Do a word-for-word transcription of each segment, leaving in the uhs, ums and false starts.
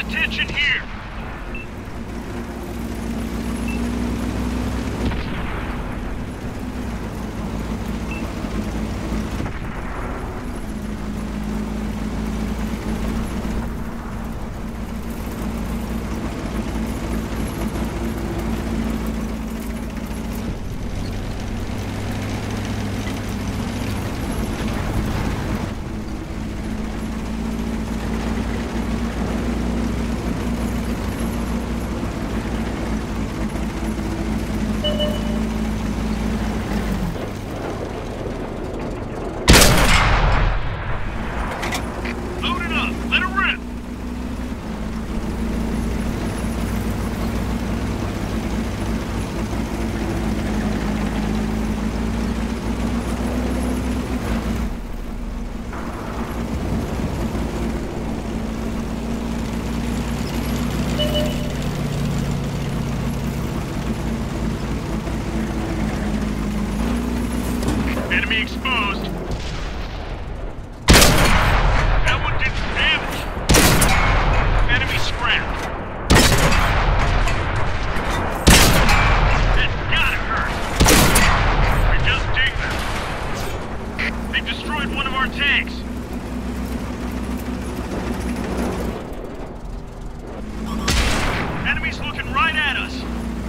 attention here! Enemy exposed. That one did some damage. Enemy scrapped. That's gotta hurt. We just dinged them. They destroyed one of our tanks. Enemy's looking right at us.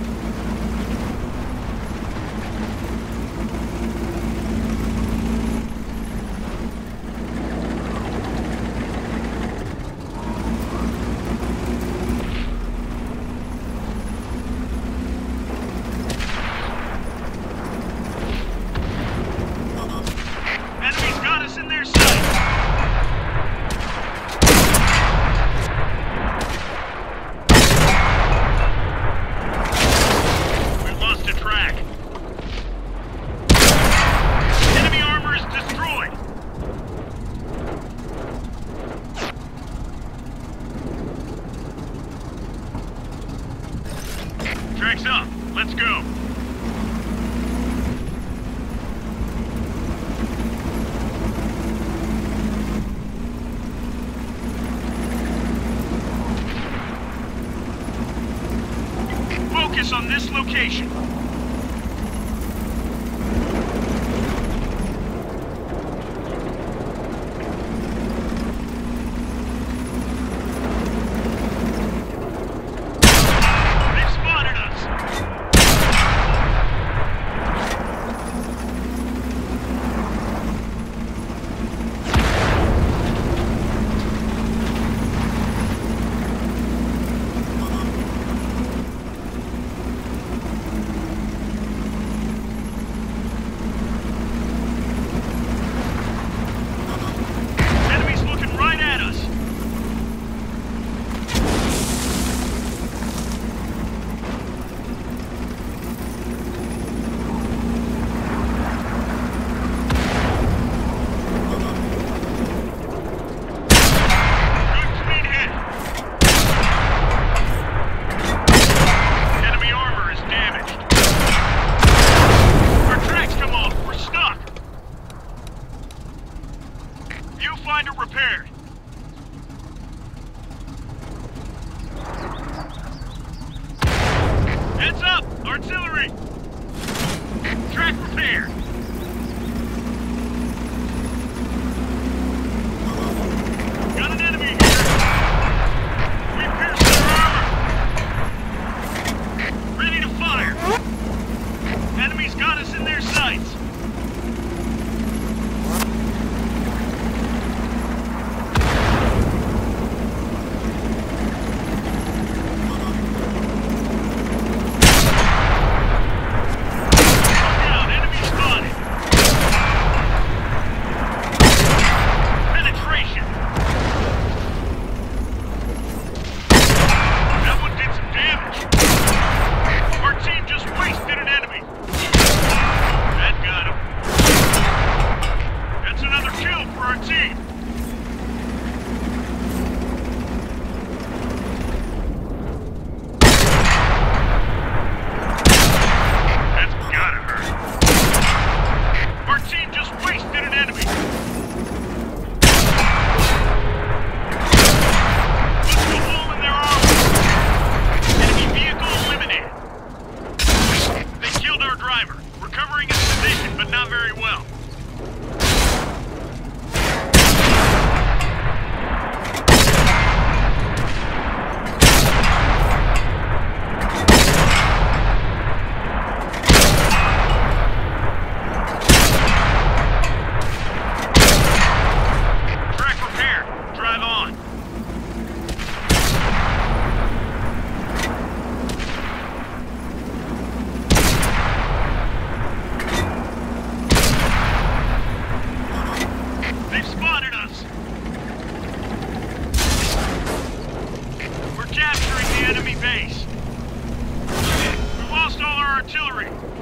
In their sight. We lost a track. Enemy armor is destroyed. Track's up. Let's go. Focus on this location. They've spotted us. Viewfinder repaired. Heads up! Artillery! Track repaired. Got an enemy here. We pierced their armor. Ready to fire. Enemy's got us in their sights. Down, enemy spotted. base. We've lost all our artillery.